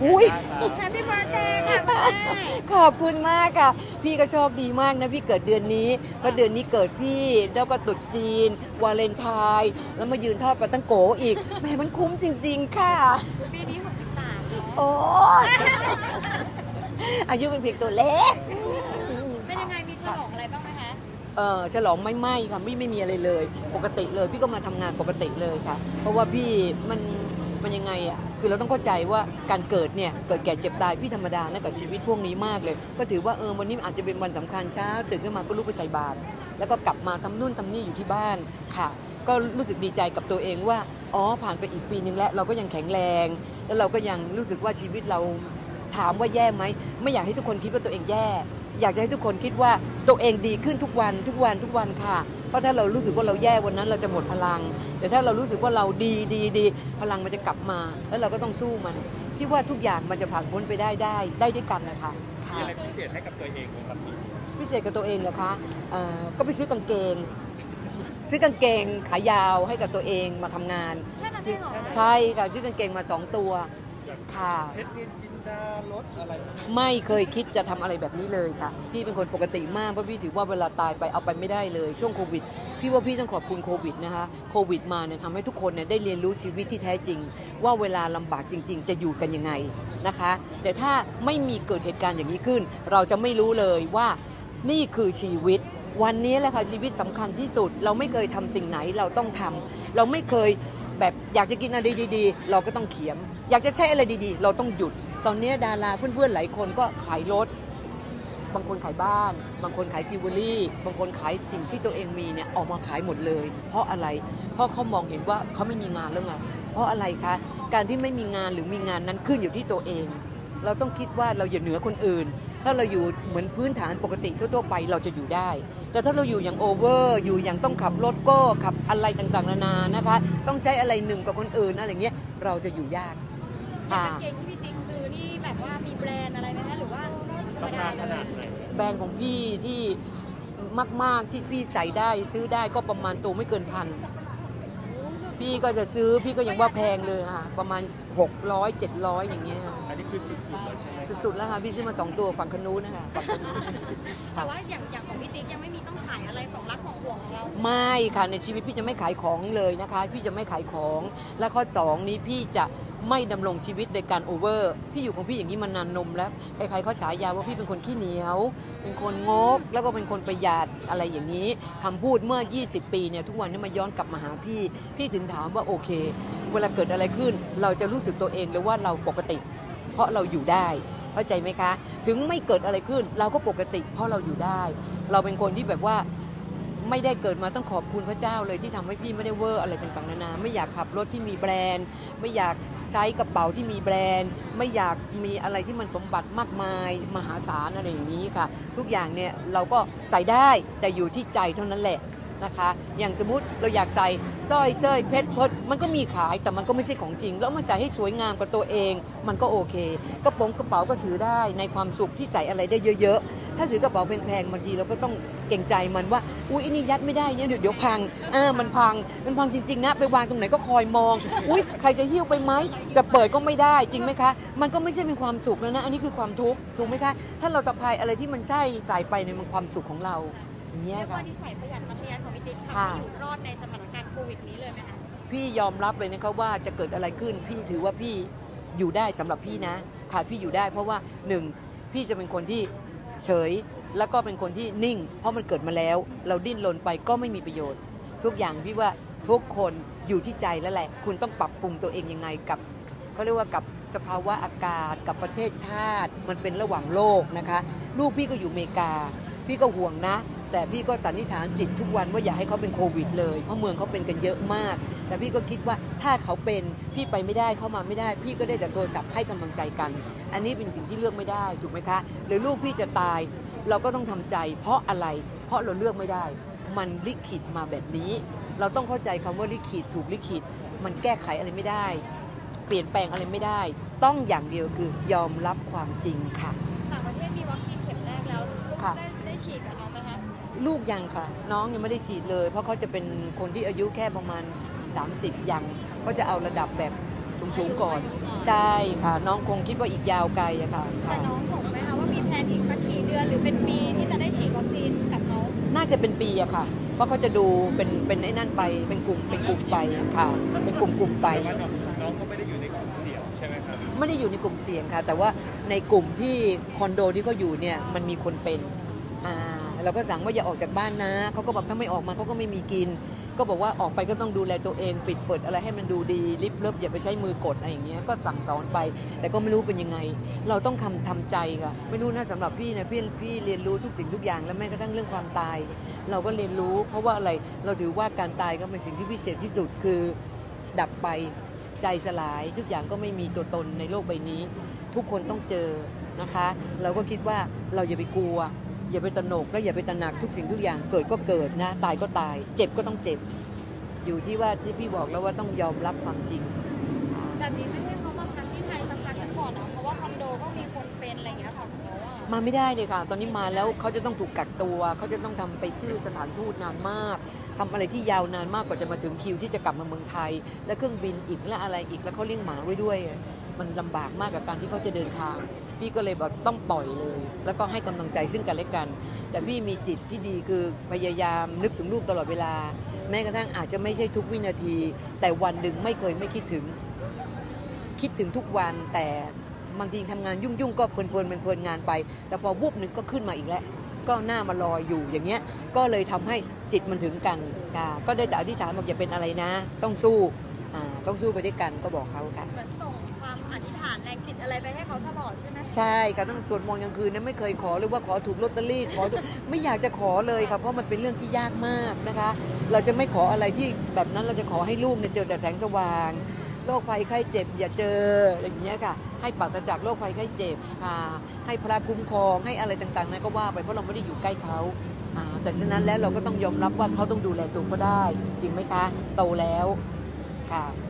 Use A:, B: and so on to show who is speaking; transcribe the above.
A: อุ้ย
B: แฮปปี้เบิร์ธเดย์ค่ะคุณแม่
A: ขอบคุณมากค่ะพี่ก็โชคดีมากนะพี่เกิดเดือนนี้เพราะเดือนนี้เกิดพี่แล้วก็ตรุษจีนวาเลนไทน์แล้วมายืนทอดปลาตั้งโกอีกแหมมันคุ้มจริงๆค่ะ
B: ปีนี้63เนาะ
A: โอ้อายุเป็นเพียงตัวเล็ก
B: เป็นยังไงมีฉลองอะไรบ้างไหมคะ
A: ฉลองไม่ค่ะไม่มีอะไรเลยปกติเลยพี่ก็มาทำงานปกติเลยค่ะเพราะว่าพี่มันยังไงอ่ะคือเราต้องเข้าใจว่าการเกิดเนี่ยเกิดแก่เจ็บตายพี่ธรรมดานะกับชีวิตพวกนี้มากเลยก็ถือว่าวันนี้อาจจะเป็นวันสำคัญเช้าตื่นขึ้นมาก็ลุกไปใส่บาตรแล้วก็กลับมาทำนู่นทำนี่อยู่ที่บ้านค่ะก็รู้สึกดีใจกับตัวเองว่าผ่านไปอีกปีนึงแล้วเราก็ยังแข็งแรงแล้วเราก็ยังรู้สึกว่าชีวิตเราถามว่าแย่ไหมไม่อยากให้ทุกคนคิดว่าตัวเองแย่อยากจะให้ทุกคนคิดว่าตัวเองดีขึ้นทุกวันค่ะเพราะถ้าเรารู้สึกว่าเราแย่วันนั้นเราจะหมดพลังแต่ถ้าเรารู้สึกว่าเราดีพลังมันจะกลับมาแล้วเราก็ต้องสู้มันที่ว่าทุกอย่างมันจะผ่านพ้นไปได้ด้วยกันนะคะ
C: มีอะไรพิเศษให้กับตัวเองไหมครับ
A: พิเศษกับตัวเองเหรอคะก็ไปซื้อกางเกงขายาวให้กับตัวเองมาทำงาน
B: แค่นั้นเองเหรอ
A: ใช่ค่ะซื้อกางเกงมา2 ตัวค่ะ
C: เพชรนินจินดารถอะไร
A: ไม่เคยคิดจะทำอะไรแบบนี้เลยค่ะพี่เป็นคนปกติมากเพราะพี่ถือว่าเวลาตายไปเอาไปไม่ได้เลยช่วงโควิดพี่ว่าพี่ต้องขอบคุณโควิดนะคะโควิดมาเนี่ยทำให้ทุกคนเนี่ยได้เรียนรู้ชีวิตที่แท้จริงว่าเวลาลำบากจริงๆจะอยู่กันยังไงนะคะแต่ถ้าไม่มีเกิดเหตุการณ์อย่างนี้ขึ้นเราจะไม่รู้เลยว่านี่คือชีวิตวันนี้แหละค่ะชีวิตสำคัญที่สุดเราไม่เคยทำสิ่งไหนเราต้องทำเราไม่เคยแบบอยากจะกินอะไรดีๆเราก็ต้องเขียมอยากจะใช้อะไรดีๆเราต้องหยุดตอนนี้ดาราเพื่อนๆหลายคนก็ขายรถบางคนขายบ้านบางคนขายจิวเวลรี่บางคนขายสิ่งที่ตัวเองมีเนี่ยออกมาขายหมดเลยเพราะอะไรเพราะเขามองเห็นว่าเขาไม่มีงานแล้วไงเพราะอะไรคะการที่ไม่มีงานหรือมีงานนั้นขึ้นอยู่ที่ตัวเองเราต้องคิดว่าเราอย่าเหนือคนอื่นถ้าเราอยู่เหมือนพื้นฐานปกติทั่วๆไปเราจะอยู่ได้แต่ถ้าเราอยู่อย่างโอเวอร์อยู่อย่างต้องขับรถก็ขับอะไรต่างๆนานานะคะต้องใช้อะไรหนึ่งกับคนอื่นอะไรเงี้ยเราจะอยู่ยาก
B: กางเกงที่พี่จิ๊กซื้อนี่แบบว่ามีแบรนด์อะไรไหมคะหรือว่าธรรมดาเลย
A: แบรนด์ของพี่ที่มากๆที่พี่ใส่ได้ซื้อได้ก็ประมาณตัวไม่เกิน1,000พี่ก็จะซื้อพี่ก็ยังว่าแพงเลยค่ะประมาณ600 700อย่างเงี้ย
C: อันนี้คือสุดๆแล้วใช่ไหม
A: สุดๆแล้วค่ะพี่ซื้อมา2 ตัวฝั่งคนูนะคะ
B: แต่ว่าอย่างของพี่จิ๊กยังไม่มีต้องขายอะไรของรักของห่วงของเรา
A: ไม่ค่ะในชีวิตพี่จะไม่ขายของเลยนะคะพี่จะไม่ขายของและข้อ2นี้พี่จะไม่ดำรงชีวิตโดยการโอเวอร์พี่อยู่ของพี่อย่างนี้มานานนมแล้วใครๆเขาฉายาว่าพี่เป็นคนขี้เหนียวเป็นคนงกแล้วก็เป็นคนประหยัดอะไรอย่างนี้คำพูดเมื่อ20 ปีเนี่ยทุกวันนี้มาย้อนกลับมาหาพี่ถึงถามว่าโอเคเวลาเกิดอะไรขึ้นเราจะรู้สึกตัวเองเลยว่าเราปกติเพราะเราอยู่ได้เข้าใจไหมคะถึงไม่เกิดอะไรขึ้นเราก็ปกติเพราะเราอยู่ได้เราเป็นคนที่แบบว่าไม่ได้เกิดมาต้องขอบคุณพระเจ้าเลยที่ทำให้พี่ไม่ได้เวอร์อะไรต่างๆนานาไม่อยากขับรถที่มีแบรนด์ไม่อยากใช้กระเป๋าที่มีแบรนด์ไม่อยากมีอะไรที่มันสมบัติมากมายมหาศาลอะไรอย่างนี้ค่ะทุกอย่างเนี่ยเราก็ใส่ได้แต่อยู่ที่ใจเท่านั้นแหละนะคะอย่างสมมุติเราอยากใส่สร้อยเส้ยเพชรพดมันก็มีขายแต่มันก็ไม่ใช่ของจริงแล้วมาใส่ให้สวยงามกับตัวเองมันก็โอเคกระเป๋าก็ถือได้ในความสุขที่ใส่อะไรได้เยอะๆถ้าถือกระเป๋าแพงๆบางทีเราก็ต้องเก่งใจมันว่าอุ๊ยอันนี้ยัดไม่ได้เนี่ยเดี๋ยวพังมันพังจริงๆนะไปวางตรงไหนก็คอยมองอุ๊ยใครจะหิ้วไปไหมจะเปิดก็ไม่ได้จริงไหมคะมันก็ไม่ใช่เป็นความสุขแล้วนะอันนี้คือความทุกข์ถูกไหมคะถ้าเราตะพายอะไรที่มันใช่ใส่ไปในมันความสุขของเรา
B: เรียกว่านิสัยประหยัดมัธยัสถ์ของพี่จิ๊กทำให้อยู่รอดในสถานการณ์โควิดนี้เลยไหมคะ
A: พี่ยอมรับเลยนะคะว่าจะเกิดอะไรขึ้นพี่ถือว่าพี่อยู่ได้สำหรับพี่นะค่ะพี่อยู่ได้เพราะว่า1พี่จะเป็นคนที่เฉยแล้วก็เป็นคนที่นิ่งเพราะมันเกิดมาแล้วเราดิ้นรนไปก็ไม่มีประโยชน์ทุกอย่างพี่ว่าทุกคนอยู่ที่ใจแล้วแหละคุณต้องปรับปรุงตัวเองยังไงกับเขาเรียกว่ากับสภาวะอากาศกับประเทศชาติมันเป็นระหว่างโลกนะคะลูกพี่ก็อยู่อเมริกาพี่ก็ห่วงนะแต่พี่ก็สันนิษฐานจิตทุกวันว่าอย่าให้เขาเป็นโควิดเลยเพราะเมืองเขาเป็นกันเยอะมากแต่พี่ก็คิดว่าถ้าเขาเป็นพี่ไปไม่ได้เข้ามาไม่ได้พี่ก็ได้แต่โทรศัพท์ให้กำลังใจกันอันนี้เป็นสิ่งที่เลือกไม่ได้ถูกไหมคะหรือลูกพี่จะตายเราก็ต้องทำใจเพราะอะไรเพราะเราเลือกไม่ได้มันลิขิตมาแบบนี้เราต้องเข้าใจคำว่าลิขิตถูกลิขิตมันแก้ไขอะไรไม่ได้เปลี่ยนแปลงอะไรไม่ได้ต้องอย่างเดียวคือยอมรับความจริงค่ะ
B: ต่างประเทศมีวัคซีนเข็มแรกแล้วได้ฉีดกับเขาไหมคะ
A: ลูกยังค่ะน้องยังไม่ได้ฉีดเลยเพราะเขาจะเป็นคนที่อายุแค่ประมาณ30ยังก็จะเอาระดับแบบสูงๆก่อนใช่ค่ะน้องคงคิดว่าอีกยาวไกลอะค่ะ
B: แต่น้องบอกไหมคะว่ามีแผนอีกสักกี่เดือนหรือเป็นปีที่จะได้ฉีดวัคซีนกับเขา
A: น่าจะเป็นปีอะค่ะเพราะเขาจะดูเป็นไอ้นั่นไปเป็นกลุ่มไปค่ะเป็นกลุ่มไป
C: แต่ว่าน้องก็ไม่ได้อยู่ในกลุ่มเสี่ยงใช่ไหมครับ
A: ไม่ได้อยู่ในกลุ่มเสี่ยงค่ะ แต่ว่าในกลุ่มที่คอนโดที่เขาอยู่เนี่ยมันมีคนเป็นเราก็สั่งว่าอย่าออกจากบ้านนะเขาก็บอกถ้าไม่ออกมาเขาก็ไม่มีกิน ก็บอกว่าออกไปก็ต้องดูแลตัวเองปิดเปิดอะไรให้มันดูดีลิฟต์เลิฟอย่าไปใช้มือกดอะไรอย่างเงี้ยก็สั่งสอนไป แต่ก็ไม่รู้เป็นยังไง เราต้องทำใจค่ะไม่รู้นะสำหรับพี่นะพี่เรียนรู้ทุกสิ่งทุกอย่างแล้วแม้กระทั่งเรื่องความตาย เราก็เรียนรู้ เพราะว่าอะไรเราถือว่าการตายก็เป็นสิ่งที่พิเศษที่สุดคือดับไปใจสลายทุกอย่างก็ไม่มีตัวตนในโลกใบนี้ ทุกคนต้องเจอนะคะ เราก็คิดว่าเราอย่าไปกลัว อย่าไปตระหนกและอย่าไปตระหนักทุกสิ่งทุกอย่างเกิดก็เกิดนะตายก็ตาย เจ็บก็ต้องเจ็บ อยู่ที่ว่าที่พี่บอกแล้วว่าต้องยอมรับความจริง
B: แบบนี้ไม่ให้เขามาพักที่ไทยสักพักกันก่อนนะเพราะว่าคอนโดก็มีคนเป็นอะไรอย่างเงี้ยของเขาอะ
A: มาไม่ได้เลยค่ะ ตอนนี้มาแล้วเขาจะต้องถูกกักตัวเขาจะต้องทำไปชื่อสถานทูตนานมากทำอะไรที่ยาวนานมากกว่าจะมาถึงคิวที่จะกลับมาเมืองไทย และเครื่องบินอีกและอะไรอีกแล้วเขาเลี้ยงหมาไว้ด้วย มันลำบากมากกับการที่เขาจะเดินทาง พี่ก็เลยบอกต้องปล่อยเลย แล้วก็ให้กำลังใจซึ่งกันและกัน แต่พี่มีจิตที่ดีคือพยายามนึกถึงลูกตลอดเวลา แม้กระทั่งอาจจะไม่ใช่ทุกวินาที แต่วันหนึ่งไม่เคยไม่คิดถึงทุกวันแต่บางทีทำงานยุ่งๆก็เพลินงานไป แต่พอวุบหนึ่งก็ขึ้นมาอีกแล้วก็หน้ามาลอยอยู่อย่างเงี้ยก็เลยทำให้จิตมันถึงกันค่ะก็ได้แต่อธิษฐานบอกอย่าเป็นอะไรนะ ต้องสู้ต้องสู้ไปด้วยกันก็บอกเขาค่ะ
B: เหมือนส่งความอธิษฐานแรงจิตอะไรไปให้เขาตลอดใช่ไหม
A: ใช่ค่ะต้องสวดมนต์กลางคืนนะไม่เคยขอเลยว่าขอถูกลอตเตอรี่ขอถูก ไม่อยากจะขอเลยค่ะเพราะมันเป็นเรื่องที่ยากมากนะคะ เราจะไม่ขออะไรที่แบบนั้นเราจะขอให้ลูกเนี่ยเจอแต่แสงสว่างโรคภัยไข้เจ็บอย่าเจออย่างเงี้ยค่ะให้ปราศจากโรคภัยไข้เจ็บค่ะให้พระคุ้มครองให้อะไรต่างๆนั้นก็ว่าไปเพราะเราไม่ได้อยู่ใกล้เขาแต่ฉะนั้นแล้วเราก็ต้องยอมรับว่าเขาต้องดูแลตัวเขาได้จริงไหมคะโตแล้วค่ะ